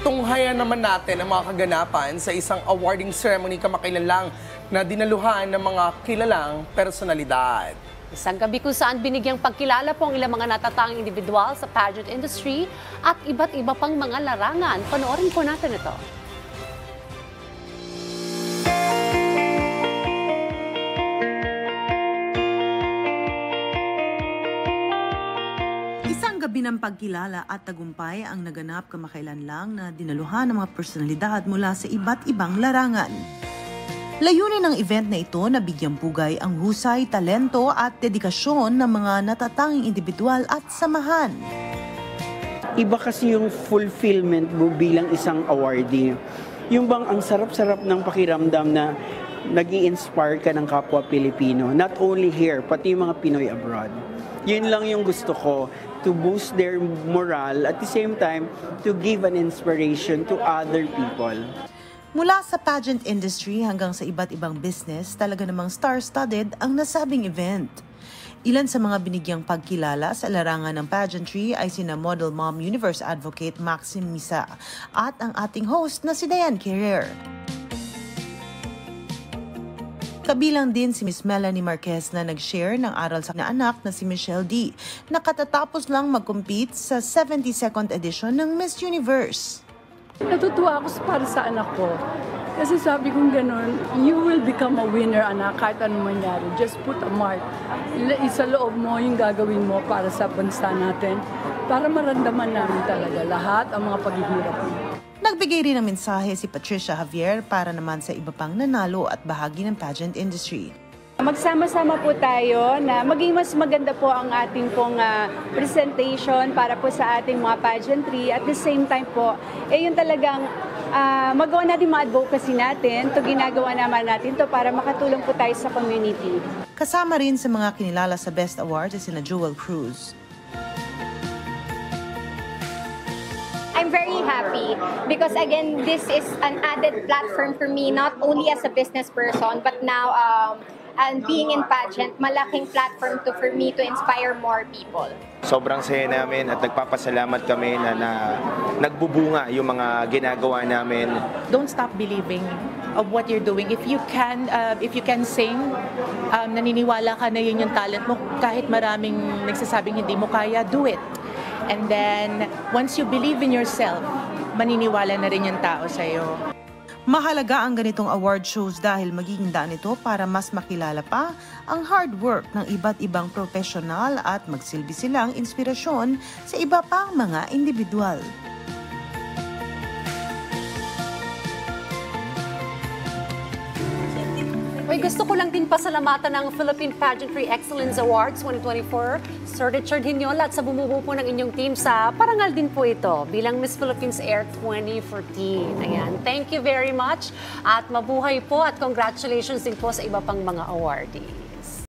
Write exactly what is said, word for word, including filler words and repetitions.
Tunghayan naman natin ang mga kaganapan sa isang awarding ceremony kamakailan lang na dinaluhan ng mga kilalang personalidad. Isang gabi kung saan binigyang pagkilala po ang ilang mga natatanging individual sa pageant industry at iba't iba pang mga larangan. Panoorin po natin ito. Isang gabi ng pagkilala at tagumpay ang naganap kamakailan lang na dinaluhan ng mga personalidad mula sa iba't ibang larangan. Layunin ng event na ito na bigyang pugay ang husay, talento at dedikasyon ng mga natatanging individual at samahan. Iba kasi yung fulfillment mo bilang isang awardee. Yung bang ang sarap-sarap ng pakiramdam na nag-i-inspire ka ng kapwa Pilipino, not only here, pati yung mga Pinoy abroad. Yun lang yung gusto ko, to boost their morale at the same time to give an inspiration to other people. Mula sa pageant industry hanggang sa iba't ibang business, talaga namang star-studded ang nasabing event. Ilan sa mga binigyang pagkilala sa larangan ng pageantry ay sina Model Mom Universe Advocate Maxim Misa at ang ating host na si Diane Carrer. Kabilang din si Miss Melanie Marquez na nag-share ng aral sa anak na si Michelle D. na katatapos lang mag-compete sa seventy-second edition ng Miss Universe. Natutuwa ako para sa anak ko. Kasi sabi kong gano'n, you will become a winner, anak, kahit anong mangyari. Just put a mark. Isa loob mo yung gagawin mo para sa bansa natin, para maramdaman namin talaga lahat ang mga paghihirap mo. Nagbigay rin ng mensahe si Patricia Javier para naman sa iba pang nanalo at bahagi ng pageant industry. Magsama-sama po tayo na maging mas maganda po ang ating pong uh, presentation para po sa ating mga pageantry. At the same time po, eh yun talagang uh, magawa natin mga advocacy natin. Ito ginagawa naman natin to para makatulong po tayo sa community. Kasama rin sa mga kinilala sa Best Awards ay sina Jewel Cruz. I'm very happy because again, this is an added platform for me, not only as a business person, but now um, and being in pageant, malaking platform to for me to inspire more people. Sobrang saya namin at nagpapasalamat kami na, na nagbubunga yung mga ginagawa namin. Don't stop believing of what you're doing. If you can, uh, if you can sing, um, naniniwala ka na yun yung talent mo, kahit maraming nagsasabing hindi mo kaya, do it. And then, once you believe in yourself, maniniwala na rin yung tao sa'yo. Mahalaga ang ganitong award shows dahil magiging daan ito para mas makilala pa ang hard work ng iba't ibang profesional at magsilbi silang inspirasyon sa iba pang mga individual. Uy, gusto ko lang din pasalamatan ng Philippine Pageantry Excellence Awards twenty twenty-four. Sir Richard Hinyol at sa bumubuo po ng inyong team sa parangal din po ito bilang Miss Philippines Air twenty fourteen. Ayan, thank you very much at mabuhay po at congratulations din po sa iba pang mga awardee.